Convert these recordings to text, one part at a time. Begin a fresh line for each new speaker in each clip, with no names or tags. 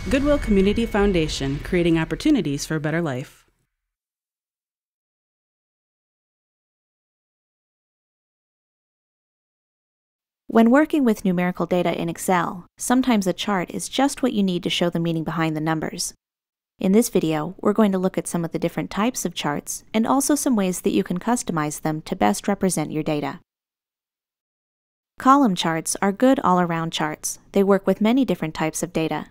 Goodwill Community Foundation, creating opportunities for a better life.
When working with numerical data in Excel, sometimes a chart is just what you need to show the meaning behind the numbers. In this video, we're going to look at some of the different types of charts and also some ways that you can customize them to best represent your data. Column charts are good all-around charts. They work with many different types of data.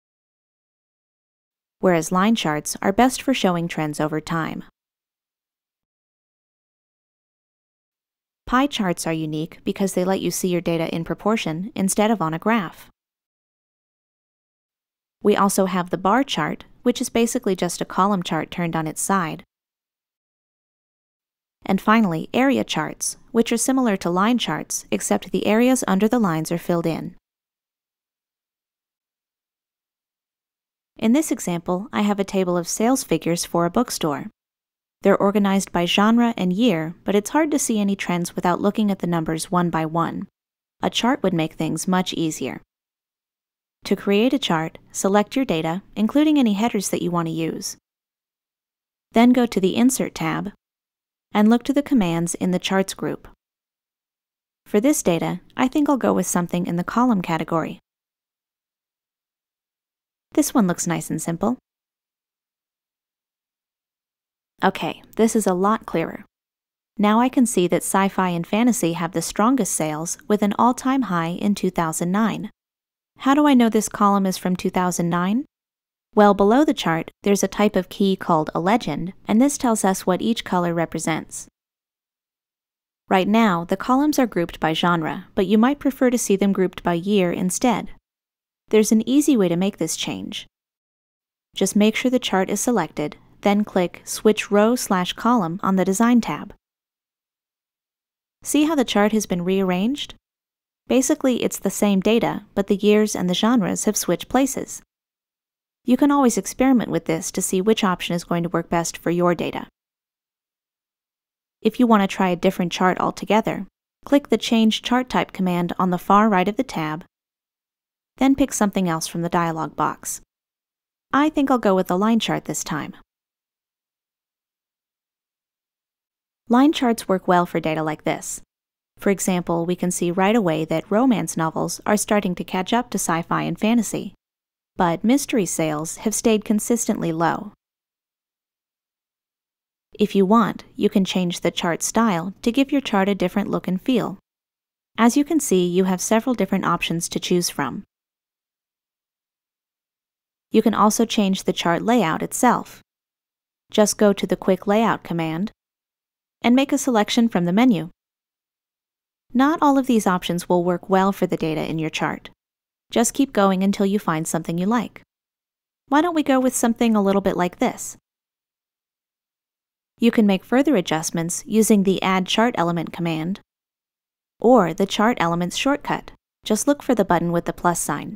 Whereas line charts are best for showing trends over time. Pie charts are unique because they let you see your data in proportion instead of on a graph. We also have the bar chart, which is basically just a column chart turned on its side. And finally, area charts, which are similar to line charts, except the areas under the lines are filled in. In this example, I have a table of sales figures for a bookstore. They're organized by genre and year, but it's hard to see any trends without looking at the numbers one by one. A chart would make things much easier. To create a chart, select your data, including any headers that you want to use. Then go to the Insert tab and look to the commands in the Charts group. For this data, I think I'll go with something in the column category. This one looks nice and simple. Okay, this is a lot clearer. Now I can see that sci-fi and fantasy have the strongest sales with an all-time high in 2009. How do I know this column is from 2009? Well, below the chart, there's a type of key called a legend, and this tells us what each color represents. Right now, the columns are grouped by genre, but you might prefer to see them grouped by year instead. There's an easy way to make this change. Just make sure the chart is selected, then click Switch Row/Column on the Design tab. See how the chart has been rearranged? Basically, it's the same data, but the years and the genres have switched places. You can always experiment with this to see which option is going to work best for your data. If you want to try a different chart altogether, click the Change Chart Type command on the far right of the tab, then pick something else from the dialog box. I think I'll go with the line chart this time. Line charts work well for data like this. For example, we can see right away that romance novels are starting to catch up to sci-fi and fantasy, but mystery sales have stayed consistently low. If you want, you can change the chart style to give your chart a different look and feel. As you can see, you have several different options to choose from. You can also change the chart layout itself. Just go to the Quick Layout command and make a selection from the menu. Not all of these options will work well for the data in your chart. Just keep going until you find something you like. Why don't we go with something a little bit like this? You can make further adjustments using the Add Chart Element command or the Chart Elements shortcut. Just look for the button with the plus sign.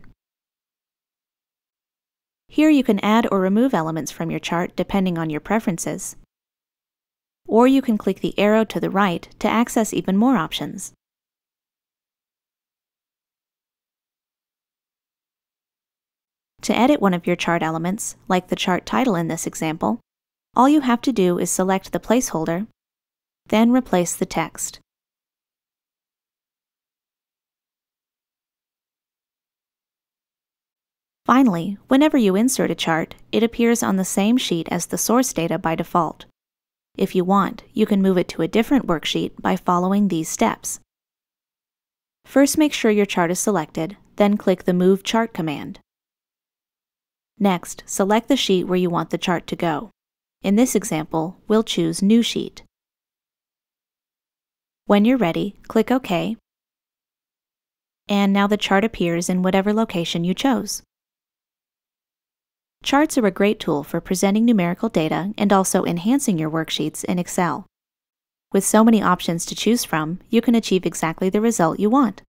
Here you can add or remove elements from your chart depending on your preferences. Or you can click the arrow to the right to access even more options. To edit one of your chart elements, like the chart title in this example, all you have to do is select the placeholder, then replace the text. Finally, whenever you insert a chart, it appears on the same sheet as the source data by default. If you want, you can move it to a different worksheet by following these steps. First, make sure your chart is selected, then click the Move Chart command. Next, select the sheet where you want the chart to go. In this example, we'll choose New Sheet. When you're ready, click OK, and now the chart appears in whatever location you chose. Charts are a great tool for presenting numerical data and also enhancing your worksheets in Excel. With so many options to choose from, you can achieve exactly the result you want.